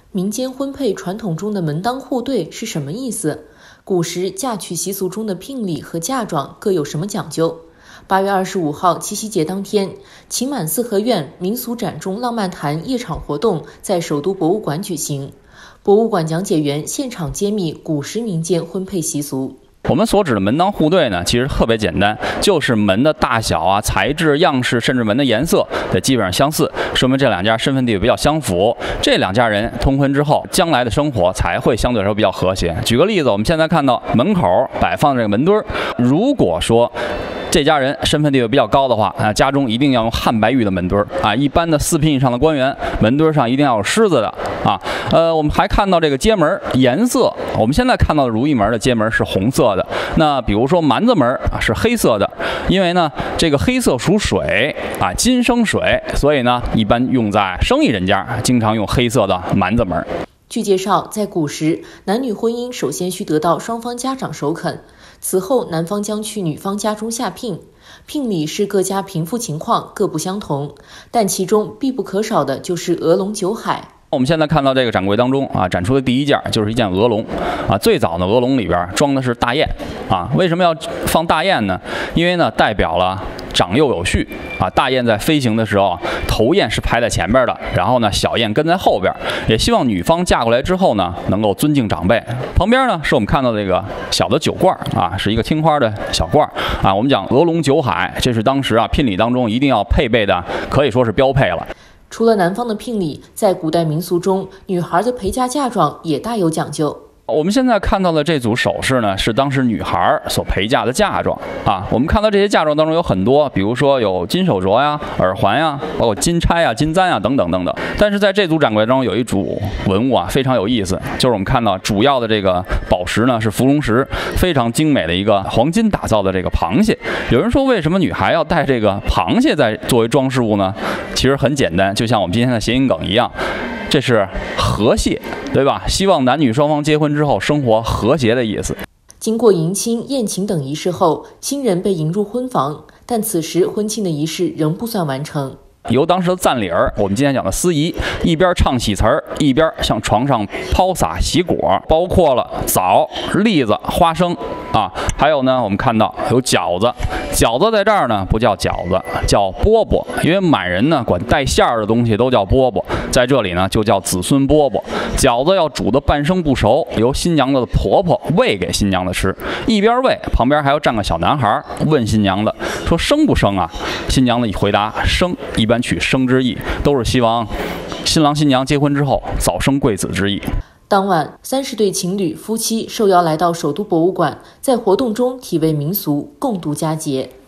民间婚配传统中的门当户对是什么意思？古时嫁娶习俗中的聘礼和嫁妆各有什么讲究？8月25号七夕节当天，秦满四合院民俗展中浪漫谈夜场活动在首都博物馆举行，博物馆讲解员现场揭秘古时民间婚配习俗。 我们所指的门当户对呢，其实特别简单，就是门的大小啊、材质、样式，甚至门的颜色得基本上相似，说明这两家身份地位比较相符。这两家人通婚之后，将来的生活才会相对来说比较和谐。举个例子，我们现在看到门口摆放这个门墩儿，如果说这家人身份地位比较高的话，家中一定要用汉白玉的门墩儿啊。一般的4品以上的官员，门墩儿上一定要有狮子的啊。我们还看到这个街门颜色，我们现在看到的如意门的街门是红色的，那比如说蛮子门啊是黑色的，因为呢这个黑色属水啊，金生水，所以呢一般用在生意人家，经常用黑色的蛮子门。 据介绍，在古时，男女婚姻首先需得到双方家长首肯，此后男方将去女方家中下聘。聘礼是各家贫富情况各不相同，但其中必不可少的就是鹅龙酒海。 我们现在看到这个展柜当中啊，展出的第一件就是一件鹅笼啊。最早的鹅笼里边装的是大雁啊。为什么要放大雁呢？因为呢代表了长幼有序啊。大雁在飞行的时候，头雁是排在前边的，然后呢小雁跟在后边，也希望女方嫁过来之后呢能够尊敬长辈。旁边呢是我们看到这个小的酒罐啊，是一个青花的小罐啊。我们讲鹅龙酒海，这是当时啊聘礼当中一定要配备的，可以说是标配了。 除了男方的聘礼，在古代民俗中，女孩的陪嫁嫁妆也大有讲究。 我们现在看到的这组首饰呢，是当时女孩所陪嫁的嫁妆啊。我们看到这些嫁妆当中有很多，比如说有金手镯呀、耳环呀，包括金钗啊、金簪啊等等等等。但是在这组展柜中有一组文物啊，非常有意思，就是我们看到主要的这个宝石呢是伏龙石，非常精美的一个黄金打造的这个螃蟹。有人说，为什么女孩要带这个螃蟹作为装饰物呢？其实很简单，就像我们今天的谐音梗一样。这是和谐，对吧？希望男女双方结婚之后生活和谐的意思。 经过迎亲、宴请等仪式后，新人被迎入婚房，但此时婚庆的仪式仍不算完成。 由当时的赞礼儿，我们今天讲的司仪，一边唱喜词儿，一边向床上抛洒喜果，包括了枣、栗子、花生啊，还有呢，我们看到有饺子。饺子在这儿呢不叫饺子，叫饽饽，因为满人呢管带馅儿的东西都叫饽饽，在这里呢就叫子孙饽饽。饺子要煮的半生不熟，由新娘子的婆婆喂给新娘子吃，一边喂旁边还要站个小男孩问新娘子说生不生啊？新娘子一回答生，一般取生之意，都是希望新郎新娘结婚之后早生贵子之意。 当晚，30对情侣夫妻受邀来到首都博物馆，在活动中体味民俗，共度佳节。